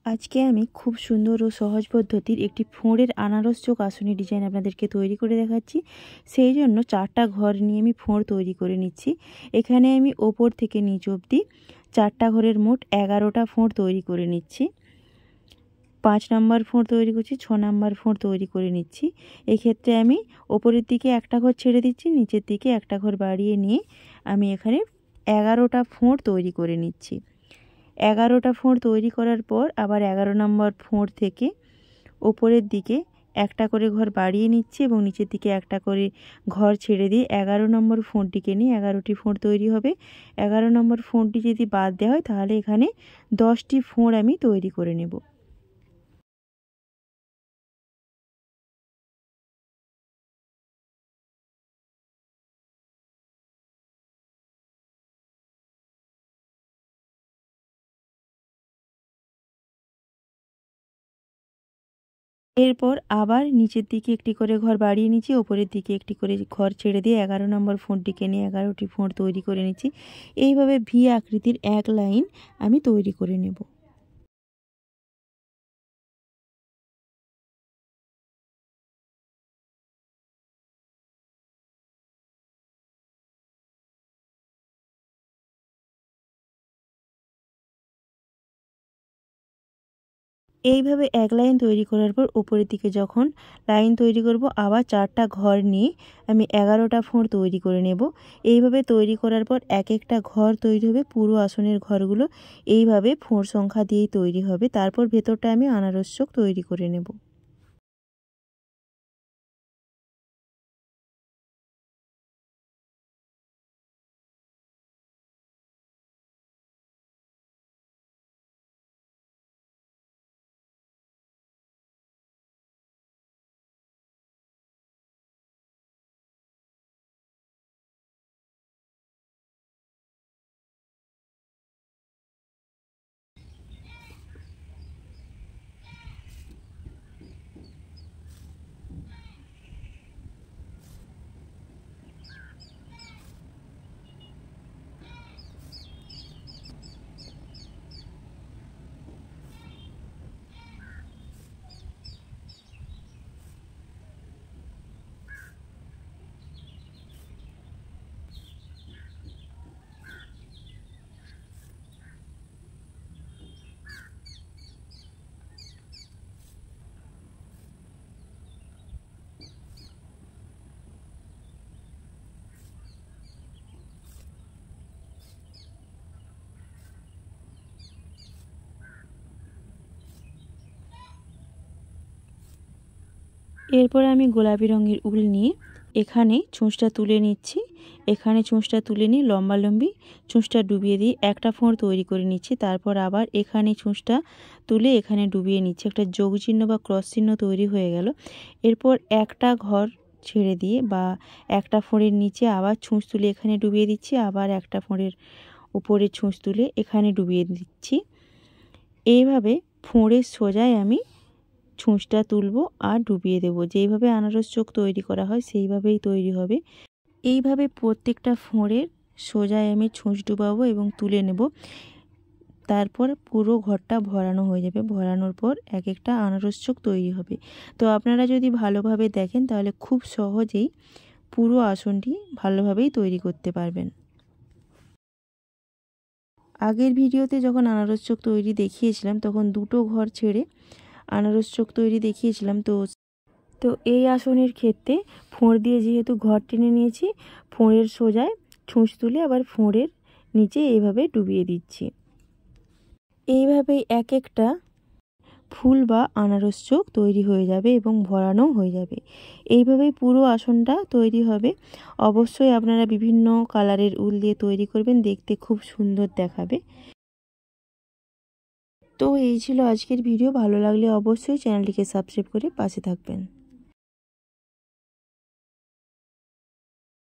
আজকে আমি খুব সুন্দর ও সহজ পদ্ধতির একটি ফোঁড়ের আনারস চোখ আসনের ডিজাইন আপনাদেরকে তৈরি করে দেখাচ্ছি। সেই জন্য 4টা ঘর নিয়ে আমি ফোঁড় তৈরি করে নিচ্ছি। এখানে আমি ওপর থেকে নিচ অবধি 4টা ঘরের মোট 11টা ফোঁড় তৈরি করে নিচ্ছি। 5 নম্বর ফোঁড় তৈরি করছি, 6 নম্বর ফোঁড় তৈরি করে নিচ্ছি। এক্ষেত্রে আমি ওপরের দিকে একটা ঘর ছেড়ে দিচ্ছি, নিচের দিকে একটা ঘর বাড়িয়ে নিয়ে আমি এখানে 11টা ফোঁড় তৈরি করে নিচ্ছি। 11টা ফোঁড় তৈরি করার পর আবার 11 নম্বর ফোঁড় থেকে ওপরের দিকে একটা করে ঘর বাড়িয়ে নিচ্ছি এবং নিচের দিকে একটা করে ঘর ছেড়ে দিয়ে 11 নম্বর ফোঁড়টিকে নিয়ে 11টি ফোঁড় তৈরি হবে। 11 নম্বর ফোঁড়টি যদি বাদ দেওয়া হয় তাহলে এখানে 10টি ফোঁড় আমি তৈরি করে নেব। এরপর আবার নিচের দিকে একটি করে ঘর বাড়িয়ে নিচ্ছি, ওপরের দিকে একটি করে ঘর ছেড়ে দিয়ে 11 নম্বর ফোঁড়টিকে নিয়ে 11টি ফোঁড় তৈরি করে নিচ্ছি। এইভাবে ভি আকৃতির এক লাইন আমি তৈরি করে নেব। এইভাবে এক লাইন তৈরি করার পর ওপরের দিকে যখন লাইন তৈরি করব আবার 4টা ঘর নিয়ে আমি 11টা ফোঁড় তৈরি করে নেব। এইভাবে তৈরি করার পর এক একটা ঘর তৈরি হবে, পুরো আসনের ঘরগুলো এইভাবে ফোঁড় সংখ্যা দিয়েই তৈরি হবে। তারপর ভেতরটা আমি আনারস চোখ তৈরি করে নেব। এরপর আমি গোলাপি রঙের উল নিয়ে এখানে চোঁচটা তুলে নিচ্ছি। এখানে চোঁচটা তুলে নিয়ে লম্বালম্বি চোঁচটা ডুবিয়ে দিয়ে একটা ফোঁড় তৈরি করে নিচ্ছি। তারপর আবার এখানে চোঁচটা তুলে এখানে ডুবিয়ে নিচ্ছি। একটা যোগ চিহ্ন বা ক্রস চিহ্ন তৈরি হয়ে গেল। এরপর একটা ঘর ছেড়ে দিয়ে বা একটা ফোঁড়ের নিচে আবার ছুঁচ তুলে এখানে ডুবিয়ে দিচ্ছি, আবার একটা ফোঁড়ের উপরে ছুঁচ তুলে এখানে ডুবিয়ে দিচ্ছি। এইভাবে ফোঁড়ের সোজায় আমি ছুঁচটা তুলব আর ডুবিয়ে দেব। যেইভাবে আনারস চোখ তৈরি করা হয় সেইভাবেই তৈরি হবে। এইভাবে প্রত্যেকটা ফোঁড়ের সোজায় আমি ছুঁচ ডুবাবো এবং তুলে নেব। তারপর পুরো ঘরটা ভরানো হয়ে যাবে। ভরানোর পর এক একটা আনারস চোখ তৈরি হবে। তো আপনারা যদি ভালোভাবে দেখেন তাহলে খুব সহজেই পুরো আসনটি ভালোভাবেই তৈরি করতে পারবেন। আগের ভিডিওতে যখন আনারস চোখ তৈরি দেখিয়েছিলাম তখন 2টো ঘর ছেড়ে আনারস চোখ তৈরি দেখিয়েছিলাম। তো এই আসনের ক্ষেত্রে ফোঁড় দিয়ে যেহেতু ঘর টেনে নিয়েছি, ফোঁড়ের সোজায় ছুঁচ তুলে আবার ফোঁড়ের নিচে এইভাবে ডুবিয়ে দিচ্ছি। এইভাবেই এক একটা ফুল বা আনারস চোখ তৈরি হয়ে যাবে এবং ভরানো হয়ে যাবে। এইভাবেই পুরো আসনটা তৈরি হবে। অবশ্যই আপনারা বিভিন্ন কালারের উল দিয়ে তৈরি করবেন, দেখতে খুব সুন্দর দেখাবে। তো এই ছিল আজকের ভিডিও। ভালো লাগলে অবশ্যই চ্যানেলটিকে সাবস্ক্রাইব করে পাশে থাকবেন।